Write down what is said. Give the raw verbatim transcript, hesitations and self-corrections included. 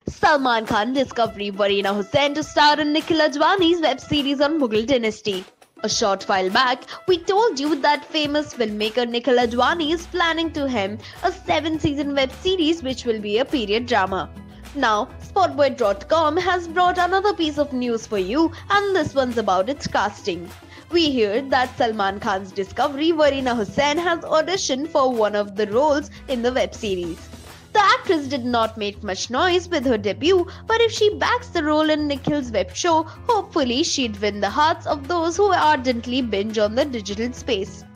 Salman Khan discovery Warina Hussain to star in Nikkhil Advani's web series on Mughal Dynasty. A short while back, we told you that famous filmmaker Nikkhil Advani is planning to helm a seven-season web series which will be a period drama. Now, SpotboyE dot com has brought another piece of news for you, and this one's about its casting. We hear that Salman Khan's discovery Warina Hussain has auditioned for one of the roles in the web series. The actress did not make much noise with her debut, but if she backs the role in Nikhil's web show, hopefully she'd win the hearts of those who ardently binge on the digital space.